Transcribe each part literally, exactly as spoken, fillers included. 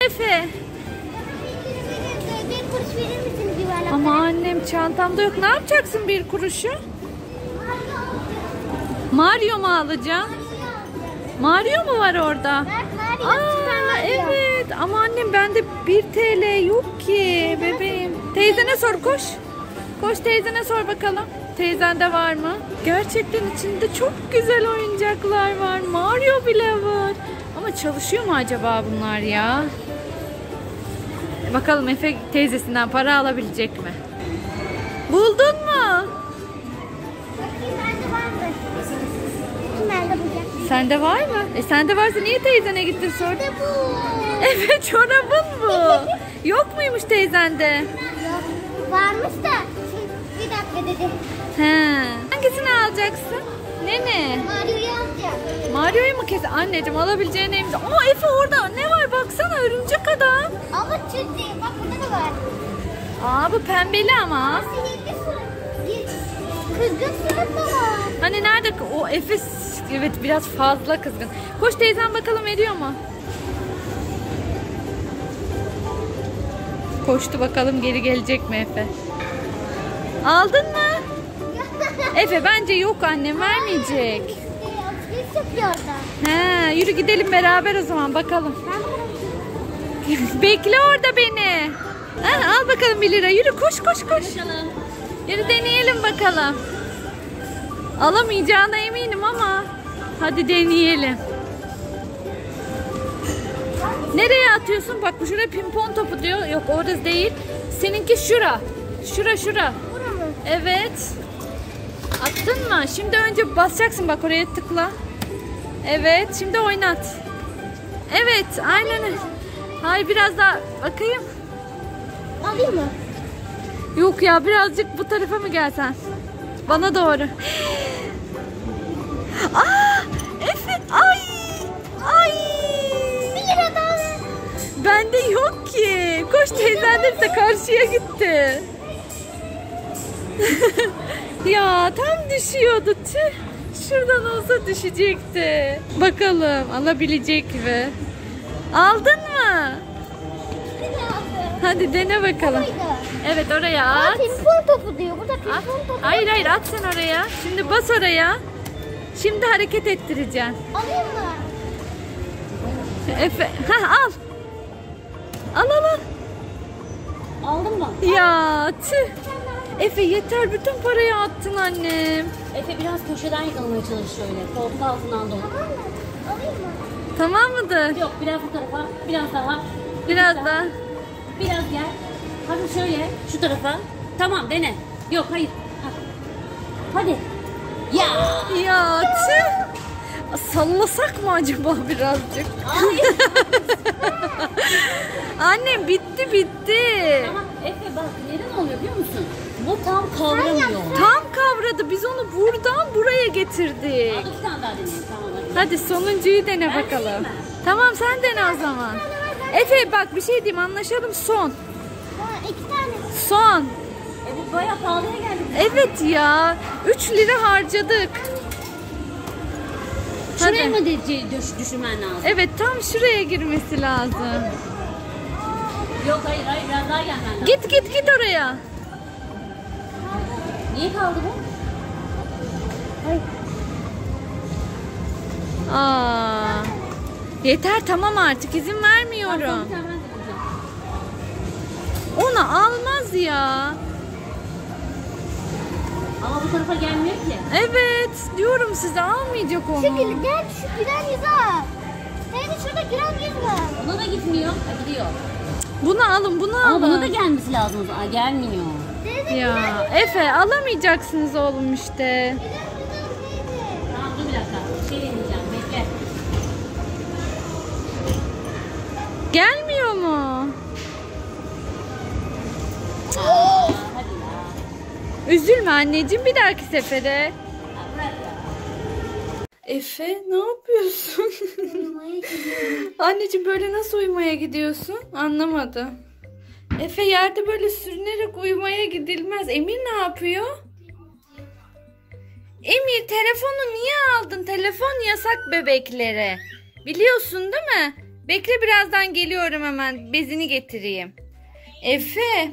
Efe. Bir kuruş verir misiniz yuvarlak? Ama annem çantamda yok. Ne yapacaksın bir kuruşu? Mario mu alacağım? Mario mu var orada? Aa, evet. Ama annem bende bir T L yok ki bebeğim. Teyzene sor, koş. Koş teyzene sor bakalım. Teyzende var mı? Gerçekten içinde çok güzel oyuncaklar var. Mario bile var. Ama çalışıyor mu acaba bunlar ya? Bakalım Efe teyzesinden para alabilecek mi? Buldun mu? Bakayım bende var mı? Ben de bulacağım. Sende var mı? E sende varsa niye teyzene gittin sor? İşte bu. Evet, çorabın bu. Yok muymuş teyzende? Yok. Varmış da. Şimdi bir dakika dedi. He. Hangisini alacaksın? Ne ne? Mario'yu alacağım. Mario'yu mu kes? Anneciğim alabileceğin en güzel. Aa Efe orada ne var baksana, örümcek adam. Ama çizdi. Bak burada da var. Aa bu pembeli ama. Sinirli surat. Kızgın surat da var. Hani nerede? O Efe evet biraz fazla kızgın. Koş teyzem bakalım ediyor mu? Koştu bakalım geri gelecek mi Efe? Aldın mı? Efe bence yok, annem vermeyecek. Alışveriş yapıyor orada. He, yürü gidelim beraber o zaman bakalım. Bekle orada beni. Ha, al bakalım bir lira. Yürü koş koş koş. Yürü deneyelim bakalım. Alamayacağına eminim ama hadi deneyelim. Nereye atıyorsun? Bak bu şuraya pimpon topu diyor. Yok orası değil. Seninki şura. Şura şura. Bura mı? Evet. Attın mı? Şimdi önce basacaksın, bak oraya tıkla. Evet, şimdi oynat. Evet, aynen öyle. Hayır biraz daha bakayım. Alayım mı? Yok ya, birazcık bu tarafa mı gelsen? Bana doğru. Aa! Efe! Ay! Ay! Bir lira daha ver. Bende yok ki. Koş teyzen de karşıya gitti. Ya tam düşüyordu. Tüh. Şuradan olsa düşecekti. Bakalım alabilecek mi? Aldın mı? Hadi dene bakalım. Evet oraya Aa, at. pimpon topu diyor. Burada At. pimpon topu. Hayır hayır at sen oraya. Şimdi bas oraya. Şimdi hareket ettireceğim. Alayım mı? Efe, ha al. Al al al. Aldın mı? Ya tüh. Efe yeter, bütün parayı attın annem. Efe biraz köşeden yakalamaya çalış şöyle. Koltuk altından dolu. Alayım mı? Tamam mıdır? Yok biraz bu tarafa. Biraz daha. Biraz da. Biraz gel. Hadi şöyle şu tarafa. Tamam dene. Yok hayır. Ha. Hadi. Ya. Ya tüh. Sallasak mı acaba birazcık? Hayır. Annem bitti bitti. Ama Efe bak neden oluyor biliyor musun? Bu tam kavramıyor. Tam kavradı. Biz onu buradan buraya getirdik. Al iki tane daha deneyim. Tamam hadi. Hadi sonuncuyu dene Ben bakalım. deneyeyim mi? Tamam sen dene o zaman. Efe bak bir şey diyeyim, anlaşalım, son. Ha, iki tane. Son. E bu bayağı pahalıya geldi. Evet ya. üç lira harcadık. Şuraya Hadi. mı de- düş, düşürmen lazım? Evet tam şuraya girmesi lazım. Yok hayır hayır biraz daha gelmen lazım. Git git git oraya. Niye kaldı bu? Aa. Yeter tamam artık, izin vermiyorum. Bir tane ben de bulacağım. Onu almaz ya. Ama bu tarafa gelmiyor ki. Evet diyorum size, almayacak Şu onu. gel gel şu giren yüzü al. Teyze şurada giren yüz var. Buna da gitmiyor. Ha, gidiyor. Bunu alın bunu alın. Ama buna da gelmesi lazım. o zaman. Aa, gelmiyor. Teyze Ya Efe alamayacaksınız oğlum işte. Tamam dur bir dakika. Bir şey deneyeceğim. Bekle. Gelmiyor mu? Aa, hadi ya. Üzülme anneciğim, bir dahaki sefere. Ya bırak ya. Efe ne yapıyorsun? Anneciğim böyle nasıl uyumaya gidiyorsun? Anlamadım. Efe yerde böyle sürünerek uyumaya gidilmez. Emir ne yapıyor? Emir telefonu niye aldın? Telefon yasak bebeklere. Biliyorsun değil mi? Bekle, birazdan geliyorum, hemen bezini getireyim. Efe.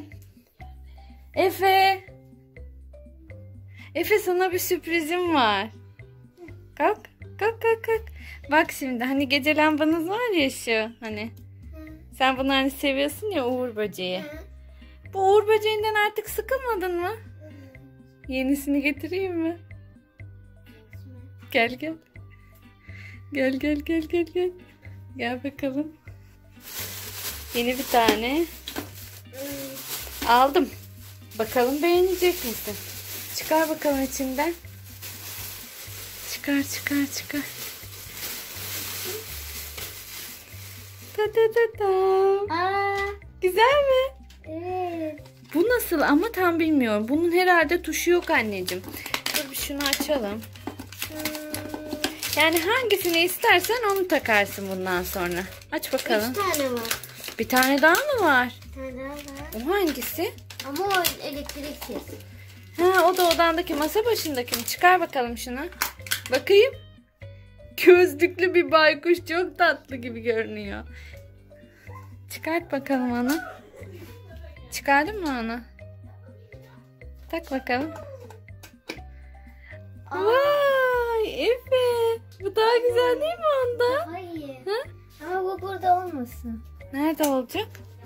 Efe. Efe, sana bir sürprizim var. Kalk. Kalk kalk kalk. Bak şimdi, hani gece lambanız var ya şu hani. Sen bunu hani seviyorsun ya, Uğur böceği. Bu Uğur böceğinden artık sıkılmadın mı? Yenisini getireyim mi? Gel gel. Gel gel gel gel gel. Gel bakalım. Yeni bir tane. Aldım. Bakalım beğenecek misin? Çıkar bakalım içinden. Çıkar çıkar çıkar. Ta ta ta ta. Aa, Güzel mi? evet. Bu nasıl ama tam bilmiyorum. Bunun herhalde tuşu yok anneciğim. Dur bir şunu açalım. Yani hangisini istersen onu takarsın bundan sonra. Aç bakalım. Üç tane var. Bir tane daha mı var? Bir tane daha var. O hangisi? Ama o elektriksiz. Ha, o da odandaki masa başındaki mi? Çıkar bakalım şunu. Bakayım. Gözlüklü bir baykuş, çok tatlı gibi görünüyor. Çıkart bakalım onu. Çıkardın mı onu? Tak bakalım. Vay Efe. Bu daha güzel değil mi onda? Hayır. Ha? Ama bu burada olmasın. Nerede olacak?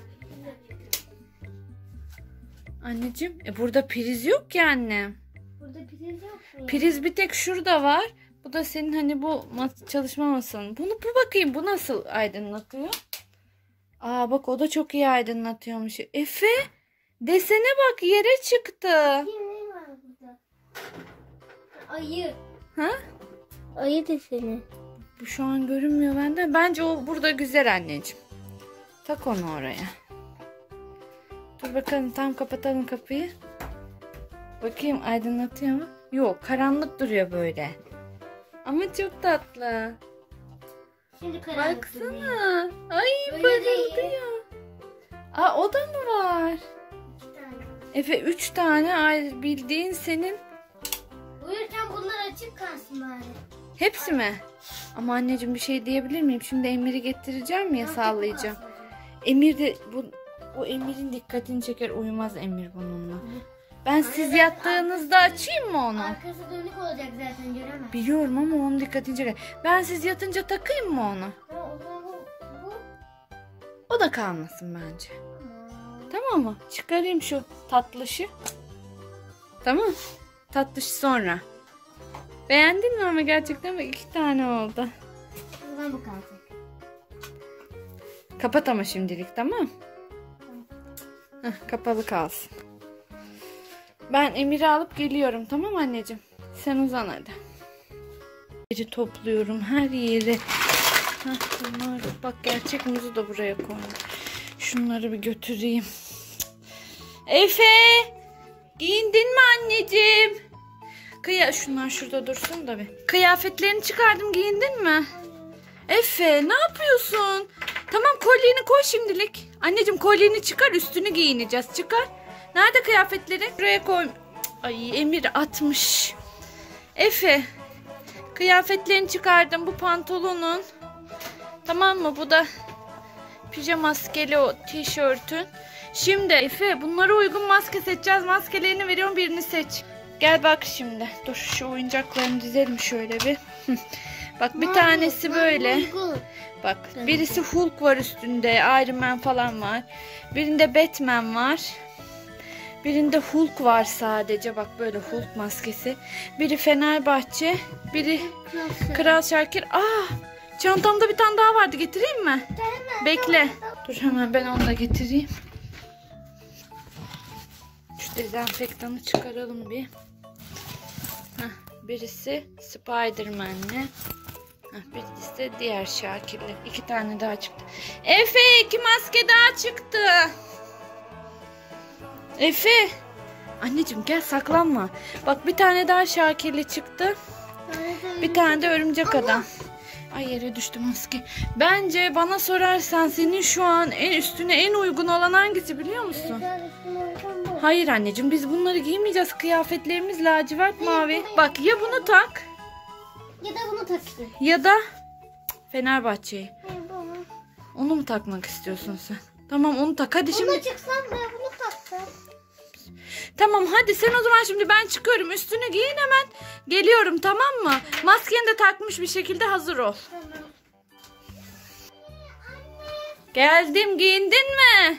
Anneciğim, e burada priz yok ki annem. Burada priz yok mu? Priz bir tek şurada var. Bu da senin hani bu mas- çalışma masanın. Bunu bu bakayım, bu nasıl aydınlatıyor? Aa bak, o da çok iyi aydınlatıyormuş. Efe, desene bak, yere çıktı. Ne var burada? Ayı. Ha? Ayı deseni. Bu şu an görünmüyor bende. Bence o burada güzel anneciğim. Tak onu oraya. Dur bakalım, tam kapatalım kapıyı. Bakayım aydınlatıyor mu? Yok, karanlık duruyor böyle. Ama çok tatlı. Şimdi karanlık. Baksana. Ay Öyle parıldıyor. Aa, o da mı var? İki tane. Efe, üç tane ay bildiğin senin. Uyurken bunlar açık kalsın bari. Hepsi mi? Ama anneciğim, bir şey diyebilir miyim? Şimdi Emir'i getireceğim ya, sallayacağım. Emir de bu o Emir'in dikkatini çeker, uyumaz Emir bununla. Ben siz yattığınızda açayım mı onu? Arkası dönük olacak zaten, göremez. Biliyorum ama onun dikkatini çeker. Ben siz yatınca takayım mı onu? Ha, o zaman bu, bu. O da kalmasın bence. Aa, Tamam mı? Çıkarayım şu tatlışı. Tamam. Tatlış sonra. Beğendin mi ama gerçekten? Bak, iki tane oldu. o zaman bu kalacak. Kapat ama şimdilik, tamam. Heh, kapalı kalsın. Ben Emir'i alıp geliyorum, tamam anneciğim. Sen uzan hadi. Yeri topluyorum, her yeri. Heh, bunlar, bak, gerçek muzu da buraya koydum. Şunları bir götüreyim. Efe! Giyindin mi anneciğim? Kıya şunlar şurada dursun da bir. Kıyafetlerini çıkardım, giyindin mi? Efe, ne yapıyorsun? Tamam, kolyeni koy şimdilik. Anneciğim, kolyeni çıkar, üstünü giyineceğiz. Çıkar. Nerede kıyafetleri? Buraya koy. Ay, Emir atmış. Efe, kıyafetlerini çıkardım. Bu pantolonun. Tamam mı? Bu da pijama maskeli o tişörtün. Şimdi Efe, bunlara uygun maske seçeceğiz. Maskelerini veriyorum, birini seç. Gel bak şimdi. Dur, şu oyuncaklarını dizelim şöyle bir. Bak, bir tanesi böyle. Bak, birisi Hulk var üstünde. Iron Man falan var. Birinde Batman var. Birinde Hulk var sadece. Bak, böyle Hulk maskesi. Biri Fenerbahçe. Biri Kral Şakir. Aa, çantamda bir tane daha vardı. Getireyim mi? Bekle. Dur, hemen ben onu da getireyim. Şu dezenfektanı çıkaralım bir. Heh, birisi Spiderman'le. Birisi de diğer Şakir'le. İki tane daha çıktı. Efe, iki maske daha çıktı. Efe. Anneciğim, gel, saklanma. Bak, bir tane daha Şakir'li çıktı. Bir tane de örümcek adam. Ay, yere düştü maske. Bence bana sorarsan senin şu an en üstüne en uygun olan hangisi biliyor musun? Hayır anneciğim, biz bunları giymeyeceğiz. Kıyafetlerimiz lacivert mavi. Bak, ya bunu tak. Ya da bunu taksın. Ya da Fenerbahçe'yi. Onu mu takmak istiyorsun sen? Tamam onu tak. Hadi şimdi. Bunu çıksam ben bunu taktım. Tamam hadi sen o zaman şimdi ben çıkıyorum. Üstünü giyin hemen. Geliyorum tamam mı? Maskeni de takmış bir şekilde hazır ol. Tamam. Geldim giyindin mi?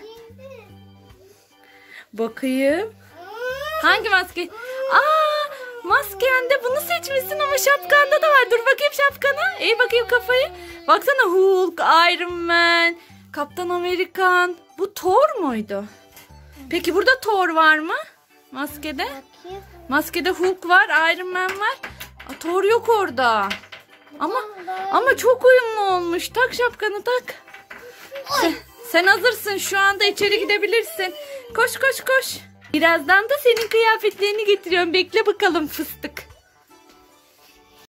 Bakayım. Hangi maske? Aa, maskende bunu seçmişsin ama şapkanda da var. Dur bakayım şapkana. Eğ bakayım kafayı. Baksana Hulk, Iron Man, Kaptan Amerikan. Bu Thor muydu? Peki burada Thor var mı? Maskede? Bakayım. Maskede Hulk var, Iron Man var. Aa, Thor yok orada. Ama ama çok uyumlu olmuş. Tak şapkanı tak. Sen, sen hazırsın. Şu anda içeri gidebilirsin. Koş koş koş. Birazdan da senin kıyafetlerini getiriyorum. Bekle bakalım fıstık.